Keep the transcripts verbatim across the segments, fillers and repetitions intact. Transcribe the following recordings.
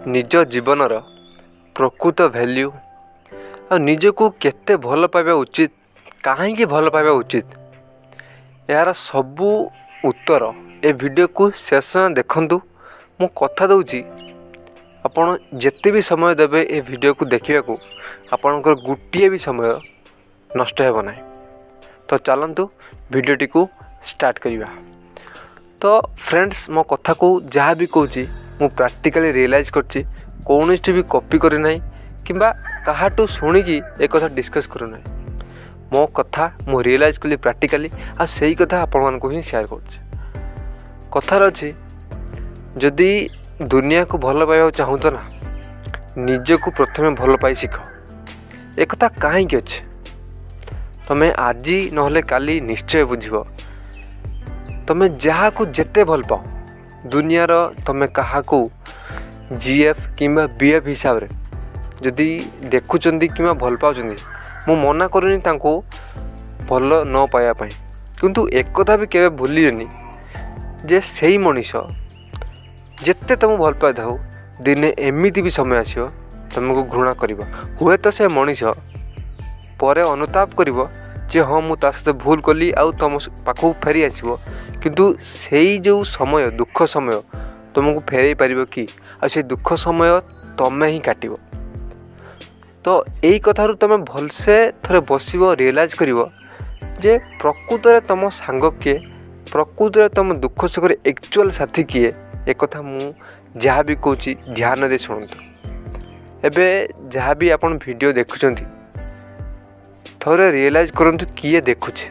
निज जीवनर प्रकृत वैल्यू आ निजको केते भल पाइबा उचित कहीं भल पाइबा उचित यार सबू उत्तर ए वीडियो को शेष देखंतु। मु कथा दूची आपण जिते भी समय देवे ए वीडियो को देखा आपणकर गोटे भी समय नष्ट हो ना। तो चलतु वीडियोटी को स्टार्ट करिवा। तो फ्रेंड्स मो कथा को जहाँ भी कहूँ मु प्रैक्टिकली रियलाइज करछि कौन भी कॉपी करी ना किंबा काहाटू शुणिकी एक कथा डिस्कस करू ना। मो कथा मु रियलाइज कली प्रैक्टिकली आ सही कथा आपण को ही शेयर करछि। कथार अछि जदि दुनिया को भल पाइबा चाहू तो ना निजको प्रथमे भल पाई शिख। एक कथा कहीं अच्छे तमें आज नहले काली निश्चय बुझिबो। तमें जहाँ को जेते भल पाओ दुनियार तमें कहा को जीएफ किंबा बीएफ हिसाब रे जदि देखुचंदी किंबा भल पाउचंदी मु मना करूनी तांको भल न पाया पाई। किंतु एक कथा भी केबे भूलियनी जे सही मनीष जेते तुम भल पाई थाओ दिने एमिति भी समय आसियो तुमको घृणा करिवो। हुए तो से मनीष परे अनुताप करिवो जे हाँ मु ता सहित भूल कली आउ तुम पाखु फेरी आसिबो। किंतु सेई जो समय दुख समय तुमको फेरई पारिबो कि आ से दुख समय तमें ही काटिबो। तो यही कथारू तुम भलसे थरे बसिबो रियलाइज करिवो जे प्रकृत रे तुम सांग किए प्रकृत रे तुम दुख सुख रे एक्चुअल साथी किए। एक कथा मु जहाँ भी कहूँ ध्यान दे शुणु। एबे जहाँ भी आपन वीडियो देखुचंती थोड़े रियलाइज करंतु किए देखुचे।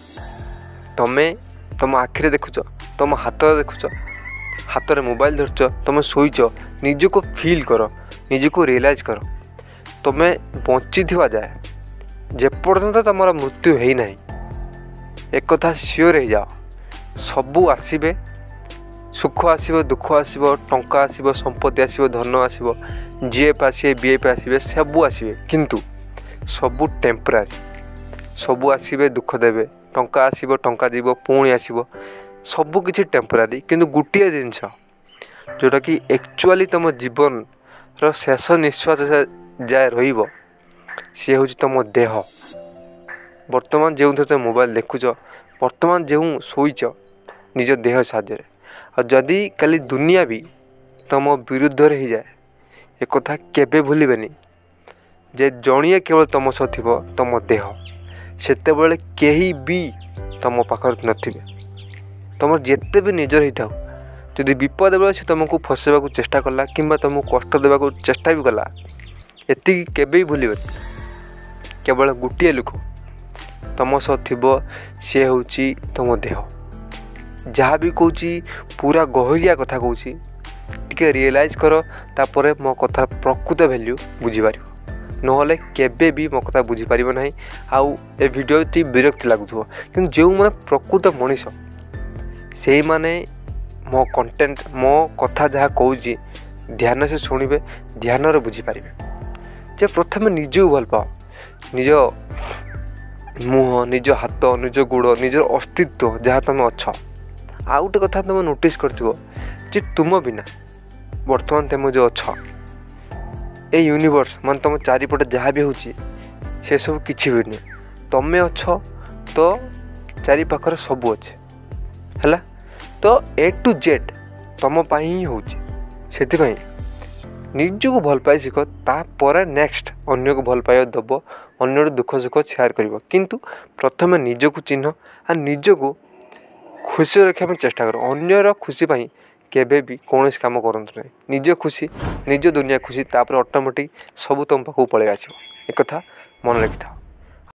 तमें तुम आखिरे देखुच तुम हाथ देखुच हाथ में मोबाइल धरच तुम शोच निजको फील कर निजको रियलाइज कर। तुम्हें बंची थी जाए जेपर्यंत तुम मृत्यु है ना एक कथा सियोर हो जाओ सबू आसबे सुख आसब दुख आसब टंका आसब संपत्ति आसब धन आसब जीएफ आसबे बीएफ आसबे सबू आसबे किंतु सबू टेम्परारी सबू आसबे दुख देवे टंका आसब टंका जीव पुणी आसब सबू किछि टेम्परारी। किंतु गोटे जिनस जोटा कि एक्चुअली तुम जीवन रो शेष निश्वास जाए रहिबो सी हूँ तुम देह। वर्तमान जो तुम मोबाइल देखुच वर्तमान जो शोच निज देह साहाय्य और जदि काली दुनिया भी तुम विरुद्ध हो जाए एक कथा केबे भूलिबेनी जे जणिए केवल तुम सह थिबो तुम देह सेते बेले केही भी तुम पाखर नथिबे। तुम जेते भी निजर ही थाओ जदि विपद बेले से तुमको फसैबा को चेष्टा कला किंबा तुमको कष्ट देवा को चेष्टा भी कला एति केबे भी भूलिबेनी केवल गोटे लोक तुम सह थिबो से होची तुम देह। जहाँ भी कहूँ पूरा गहरिया कथा कहूँ टिके रियलाइज कर तापर मो कथा प्रकृत वैल्यू बुझीपार नहले केबे भी मो कथा बुझीपार ना। आउ ए वीडियो टी विरक्ति लगुव कि जो मैंने प्रकृत मनीष से माने मो कंटेंट मो कथा जहाँ कहूँ ध्यान से शुणिबे ध्यान रे बुझीपारे जे प्रथम निज भल पाओ निज मुह निज हाथ निज गोड़ निज अस्तित्व जहाँ तुम अच्छ। आउ गोटे कथा तुम नोटिस करथिबो जे तुम बिना वर्तमान तुम जो अच्छ ए यूनिवर्स मान तुम चारिपटे जहाँ भी होची से सब किछि भी नहीं तमें अच्छ तो चारि पाखर सब अच्छे हैला। तो ए टू जेड तुम पाई ही होची सेथिपई निजको भल पाई शिख तापर नेक्स्ट अन्य को भल पाई दब अन्य दुख सुख शेयर कर। किंतु प्रथमे निजको चिन्ह आ निजको खुशी रखा चेष्टा कर। अन्यर खुशी पाई केबे भी कौन काम करंतु नहीं निज खुशी निज दुनिया खुशी तापर ऑटोमेटिक सब तुम पाखु पलि आसिबो। एक कथा मन रखि था।